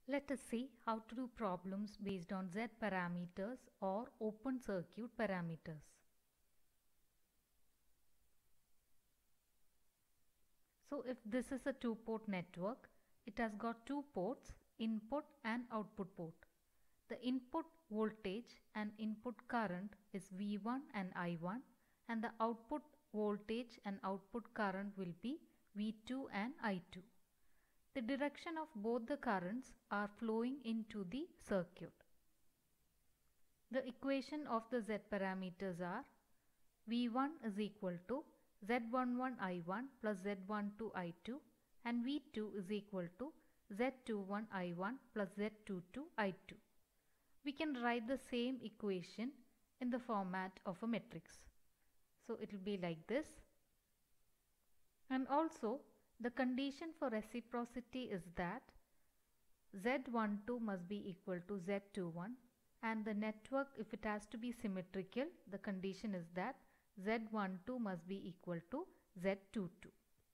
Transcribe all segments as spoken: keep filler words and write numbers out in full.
Let us see how to do problems based on Z parameters or open circuit parameters. So if this is a two-port network, it has got two ports, input and output port. The input voltage and input current is V one and I one, and the output voltage and output current will be V two and I two. The direction of both the currents are flowing into the circuit. The equation of the Z parameters are V one is equal to Z eleven I one plus Z twelve I two, and V two is equal to Z twenty-one I one plus Z twenty-two I two. We can write the same equation in the format of a matrix. So it will be like this. And also the condition for reciprocity is that Z twelve must be equal to Z twenty-one, and the network, if it has to be symmetrical, the condition is that Z twelve must be equal to Z twenty-two.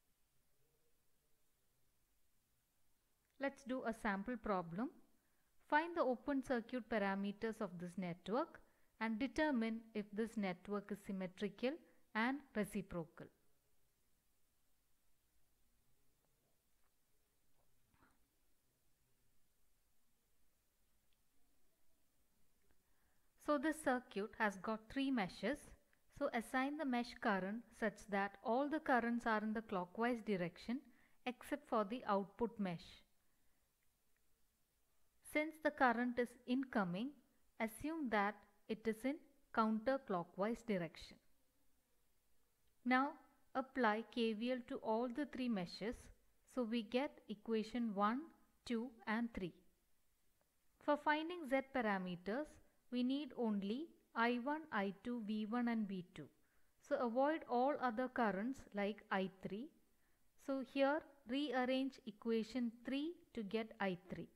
Let's do a sample problem. Find the open circuit parameters of this network and determine if this network is symmetrical and reciprocal. So this circuit has got three meshes. So assign the mesh current such that all the currents are in the clockwise direction except for the output mesh. Since the current is incoming, assume that it is in counterclockwise direction. Now apply K V L to all the three meshes, so we get equation one, two and three. For finding Z parameters, we need only I one, I two, V one and V two. So avoid all other currents like I three. So here rearrange equation three to get I three.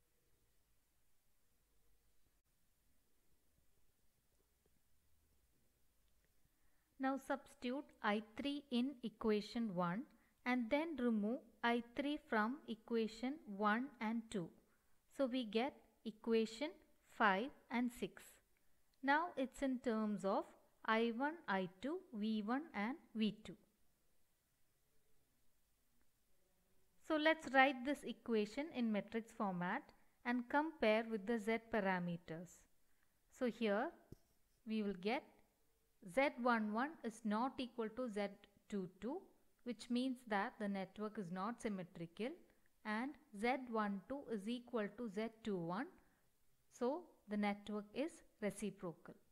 Now substitute I three in equation one and then remove I three from equation one and two. So we get equation five and six. Now it's in terms of I one, I two, V one and V two. So let's write this equation in matrix format and compare with the Z parameters. So here we will get Z eleven is not equal to Z twenty-two, which means that the network is not symmetrical, and Z twelve is equal to Z twenty-one, so the network is reciprocal.